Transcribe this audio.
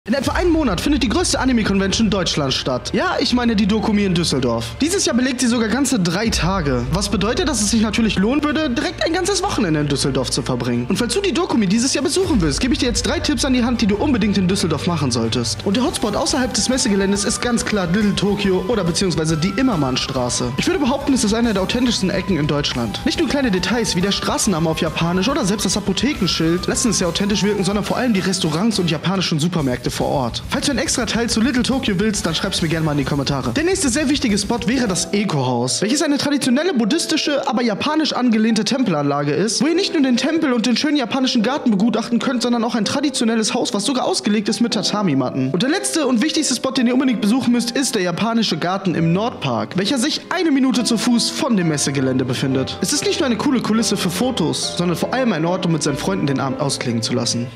In etwa einem Monat findet die größte Anime-Convention Deutschlands statt. Ja, ich meine die Dokumi in Düsseldorf. Dieses Jahr belegt sie sogar ganze 3 Tage. Was bedeutet, dass es sich natürlich lohnen würde, direkt ein ganzes Wochenende in Düsseldorf zu verbringen. Und falls du die Dokumi dieses Jahr besuchen willst, gebe ich dir jetzt 3 Tipps an die Hand, die du unbedingt in Düsseldorf machen solltest. Und der Hotspot außerhalb des Messegeländes ist ganz klar Little Tokyo oder beziehungsweise die Immermannstraße. Ich würde behaupten, es ist eine der authentischsten Ecken in Deutschland. Nicht nur kleine Details wie der Straßenname auf Japanisch oder selbst das Apothekenschild lassen es sehr authentisch wirken, sondern vor allem die Restaurants und japanischen Supermärkte vor Ort. Falls du ein extra Teil zu Little Tokyo willst, dann schreib's mir gerne mal in die Kommentare. Der nächste sehr wichtige Spot wäre das Eco-Haus, welches eine traditionelle buddhistische, aber japanisch angelehnte Tempelanlage ist, wo ihr nicht nur den Tempel und den schönen japanischen Garten begutachten könnt, sondern auch ein traditionelles Haus, was sogar ausgelegt ist mit Tatami-Matten. Und der letzte und wichtigste Spot, den ihr unbedingt besuchen müsst, ist der japanische Garten im Nordpark, welcher sich 1 Minute zu Fuß von dem Messegelände befindet. Es ist nicht nur eine coole Kulisse für Fotos, sondern vor allem ein Ort, um mit seinen Freunden den Abend ausklingen zu lassen.